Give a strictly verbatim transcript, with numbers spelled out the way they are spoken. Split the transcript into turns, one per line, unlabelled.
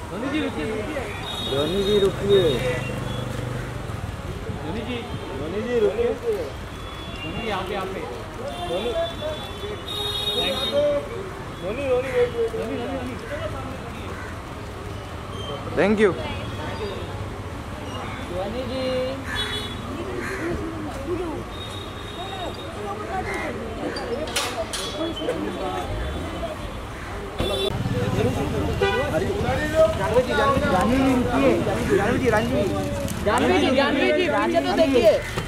धोनी जी रुकिए,
धोनी जी रुकिए,
धोनी जी
धोनी जी रुकिए,
धोनी यहाँ पे यहाँ पे
Dhoni
thank you
Dhoni Dhoni wait wait
Dhoni Dhoni
thank you
Dhoni ji
Janhvi ji Janhvi ji रुकिए, जानवी जी जानवी जी
जानवी जी जानवी जी पीछे तो देखिए।